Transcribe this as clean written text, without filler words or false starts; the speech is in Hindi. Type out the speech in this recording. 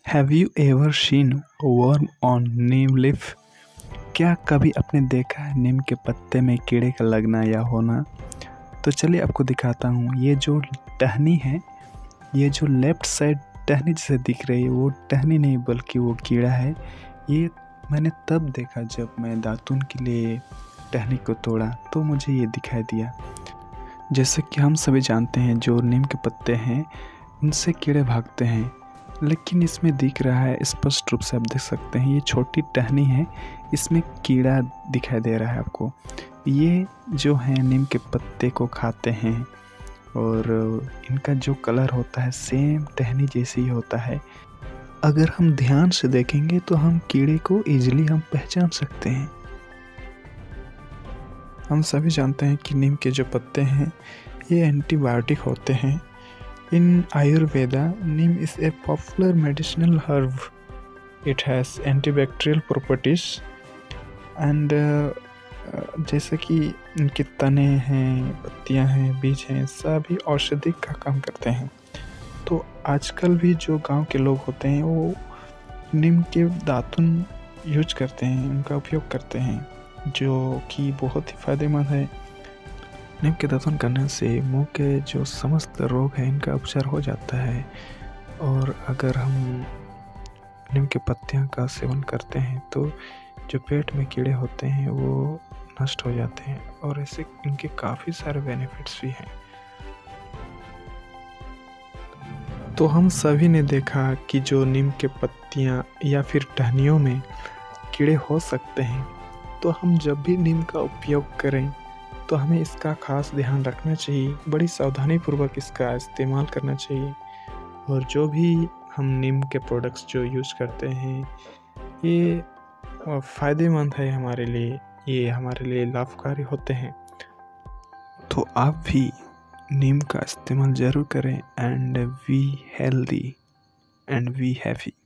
Have you ever seen worm on neem leaf? क्या कभी आपने देखा है नीम के पत्ते में कीड़े का लगना या होना? तो चलिए आपको दिखाता हूँ। ये जो टहनी है, ये जो लेफ्ट साइड टहनी जैसे दिख रही है, वो टहनी नहीं बल्कि वो कीड़ा है। ये मैंने तब देखा जब मैं दातुन के लिए टहनी को तोड़ा तो मुझे ये दिखाई दिया। जैसे कि हम सभी जानते हैं जो नीम के पत्ते हैं उनसे कीड़े भागते हैं, लेकिन इसमें दिख रहा है, स्पष्ट रूप से आप देख सकते हैं, ये छोटी टहनी है, इसमें कीड़ा दिखाई दे रहा है आपको। ये जो है नीम के पत्ते को खाते हैं और इनका जो कलर होता है सेम टहनी जैसे ही होता है। अगर हम ध्यान से देखेंगे तो हम कीड़े को इजीली हम पहचान सकते हैं। हम सभी जानते हैं कि नीम के जो पत्ते हैं ये एंटीबायोटिक होते हैं। In Ayurveda, neem is a popular medicinal herb. It has antibacterial properties and जैसे कि इनके तने हैं, पत्तियां हैं, बीज हैं, सभी औषधि का काम करते हैं। तो आजकल भी जो गांव के लोग होते हैं वो नीम के दातुन यूज करते हैं, उनका उपयोग करते हैं, जो कि बहुत ही फायदेमंद है। नीम के दातुन करने से मुंह के जो समस्त रोग हैं इनका उपचार हो जाता है। और अगर हम नीम के पत्तियों का सेवन करते हैं तो जो पेट में कीड़े होते हैं वो नष्ट हो जाते हैं और ऐसे इनके काफ़ी सारे बेनिफिट्स भी हैं। तो हम सभी ने देखा कि जो नीम के पत्तियां या फिर टहनियों में कीड़े हो सकते हैं, तो हम जब भी नीम का उपयोग करें तो हमें इसका खास ध्यान रखना चाहिए, बड़ी सावधानी पूर्वक इसका इस्तेमाल करना चाहिए। और जो भी हम नीम के प्रोडक्ट्स जो यूज़ करते हैं ये फ़ायदेमंद है हमारे लिए, ये हमारे लिए लाभकारी होते हैं। तो आप भी नीम का इस्तेमाल ज़रूर करें and be healthy and be happy.